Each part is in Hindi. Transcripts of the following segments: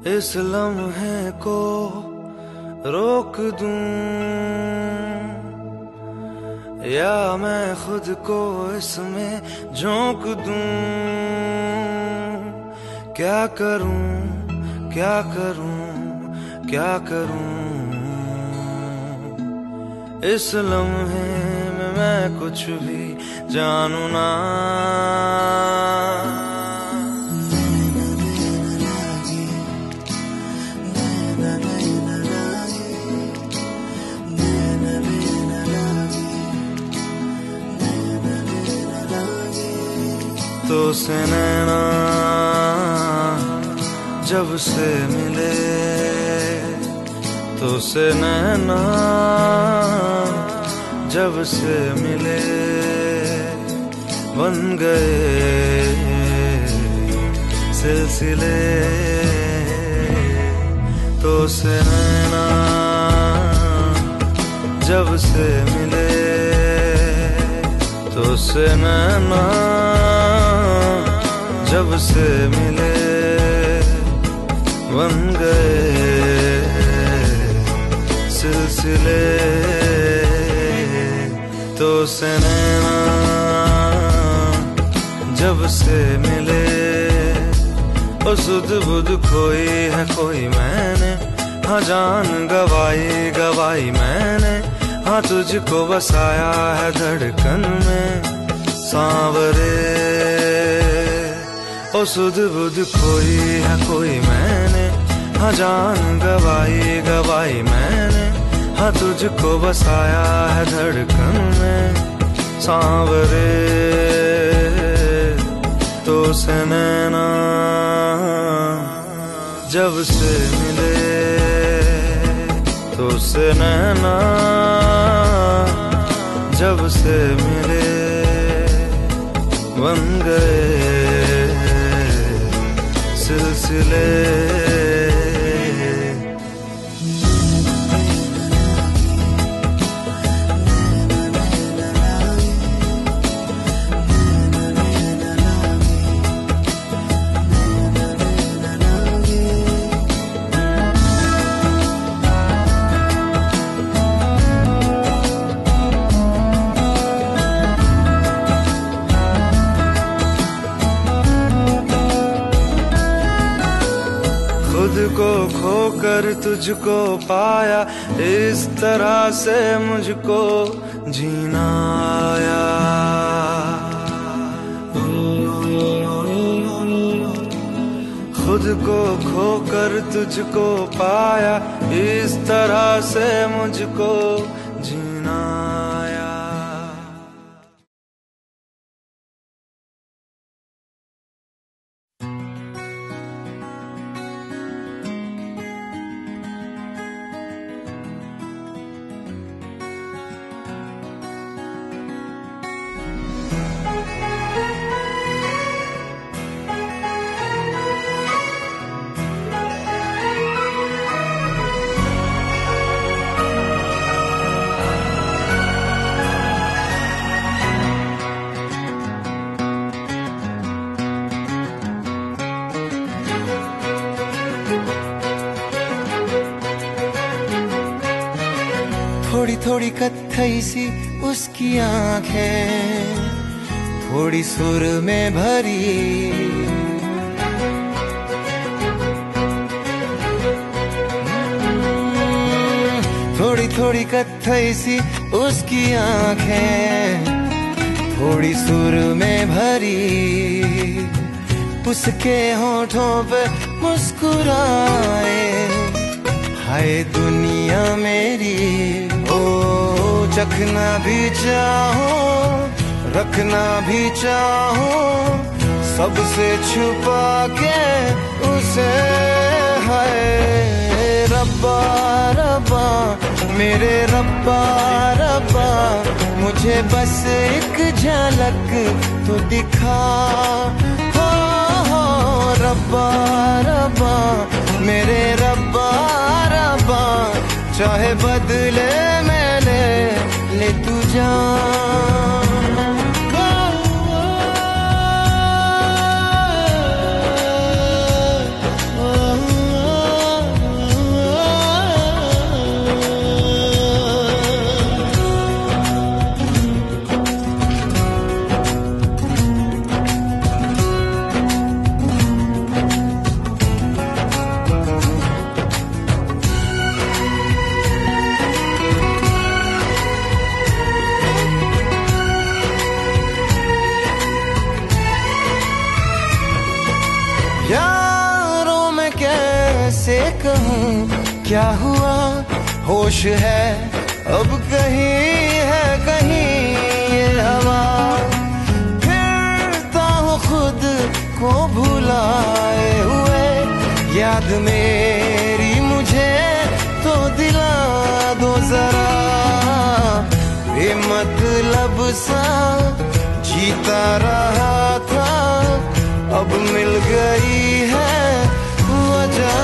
इस लम्हे को रोक दूं या मैं खुद को इसमें झोंक दूं। क्या करूं क्या करूं क्या करूं, इस लम्हे में मैं कुछ भी जानू ना। तो से नैना जब से मिले, तो से नैना जब से मिले, बन गए सिलसिले। तो से नैना जब से मिले, तो से नैना जब से मिले, बन गए सिलसिले। तो से नैना जब से मिले, ओ सुध बुध खोई है कोई मैंने, हाँ जान गवाई गवाई मैंने, हाँ तुझको बसाया है धड़कन में सांवरे। ओ सुध बुध खोई है कोई मैंने, हाँ जान गवाई गवाई मैंने, हाँ तुझको बसाया है धड़कन में सांवरे। तो से नैना जब से मिले, तो से नैना जब से मिले, बन गए सिलसिले। खुद को खोकर तुझको पाया, इस तरह से मुझको जीना आया। खुद को खोकर तुझको पाया, इस तरह से मुझको जीना आया। थोड़ी थोड़ी कत्थई सी उसकी आंखें, थोड़ी सुर में भरी, थोड़ी थोड़ी कत्थई सी उसकी आंखें, थोड़ी सुर में भरी। उसके होठों पे मुस्कुराए, हाय दुनिया मेरी। ओ चखना भी चाहो, रखना भी चाहो, सबसे छुपा के उसे। हाय रब्बा रब्बा मेरे रब्बा रब्बा, मुझे बस एक झलक तो दिखा। हो रब्बा रब्बा मेरे रब्बा रब्बा, चाहे बदले में ले तू जान। कहूँ क्या हुआ, होश है अब कहीं है कहीं ये हवा। फिरता हूँ खुद को भुलाए हुए, याद मेरी मुझे तो दिला दो जरा। बेमतलब सा जीता रहा था, अब मिल गई है वजह।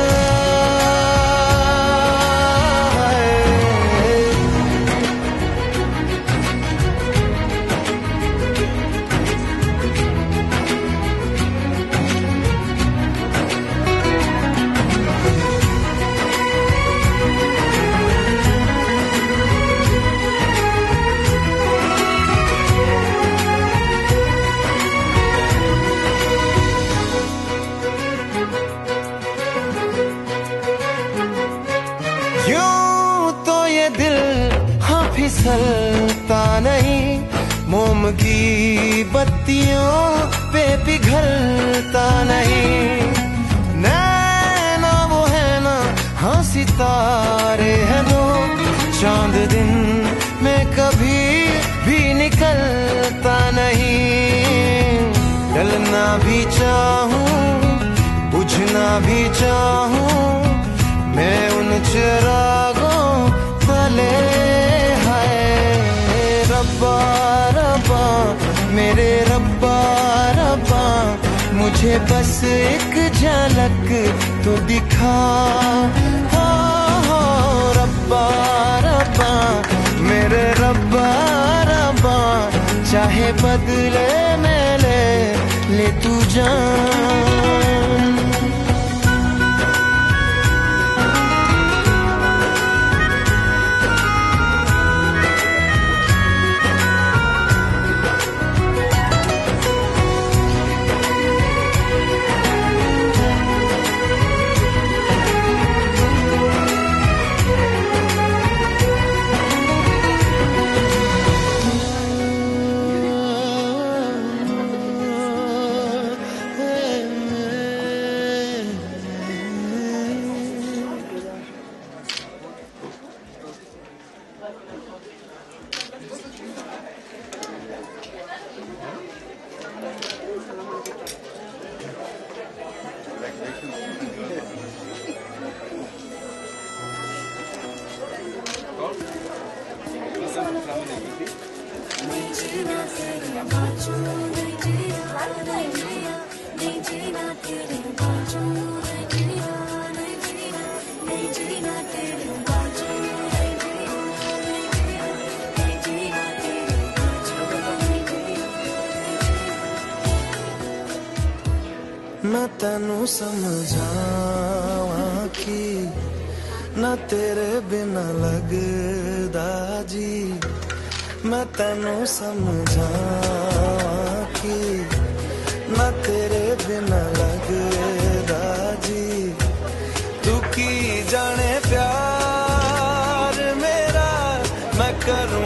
फिसलता नहीं, मोम की बत्तियों पे पिघलता नहीं। नैना वो है ना, हाँ सितारे हैं दो, चांद दिन में कभी भी निकलता नहीं। डलना भी चाहूं बुझना भी चाहूं, मैं उन चिरागों तले। रब्बा रब्बा मेरे रब्बा रब्बा, मुझे बस एक झलक तो दिखा। हो रब्बा रब्बा मेरे रब्बा रब्बा, चाहे बदले में ले तू जान। मैं तेनू समझावा कि ना तेरे बिना लगदा जी। मैं तेनू समझावा कि ना तेरे बिना लगदा जी। तू की जाने प्यार मेरा, मैं करूं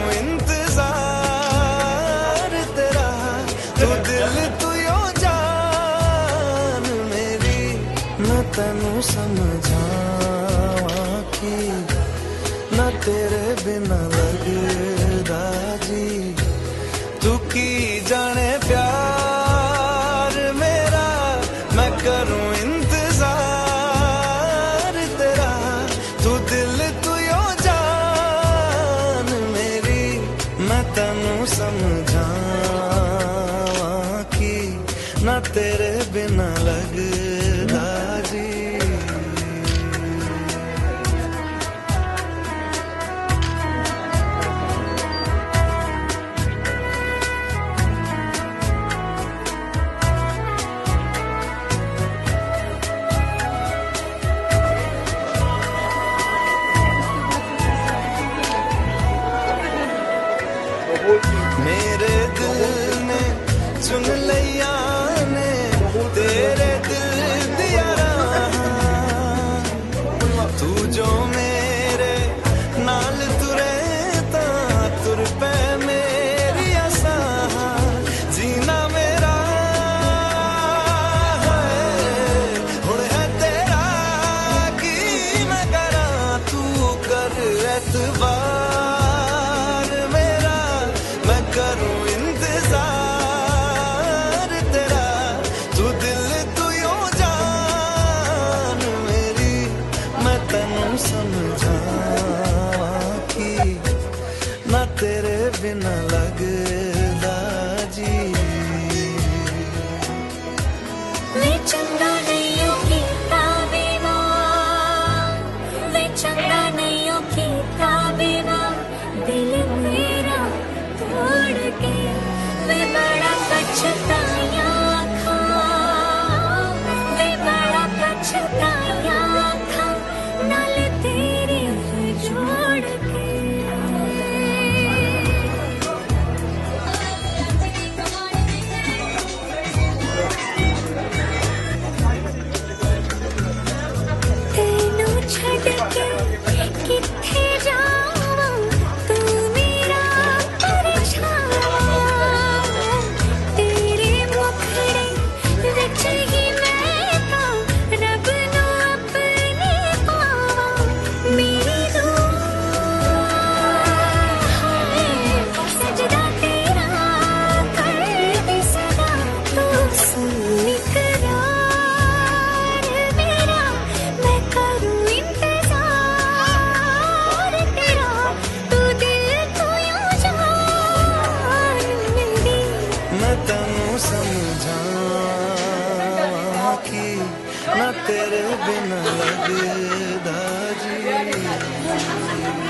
इंतजार तेरा। तू दिल तू यो जान मेरी, मैं तेनू समझावा कि ना तेरे बिना लगदा जी। तू की जाने प्यार मेरा, मैं करूं इंतजार तेरा। तू दिल तू यो जान मेरी, मैं तेनू समझावा कि ना तेरे बिना लगदा जी। मेरे दिल ने चुन लिया ने, तेरे दिल पछताया था, वे बड़ा पछताया था, नाल तेरे जोड़ के। तेनू छड़ के किथे जावां, तू मेरा परछावां, तेरे मुखड़े विच ही मैं तां रब नू अपने पावां। मेरी दुआ है सजदा तेरा कर दे सदा, तू सुन इकरार मेरा, मैं करूं इंतजार तेरा, तू दिल तो यूं जान मेरी। मैं तैनू समझा कि ना तेरे बिना लगदा जी।